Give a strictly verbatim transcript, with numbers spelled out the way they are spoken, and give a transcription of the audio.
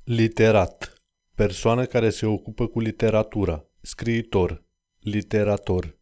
Literat. Persoană care se ocupă cu literatura. Scriitor. Literator.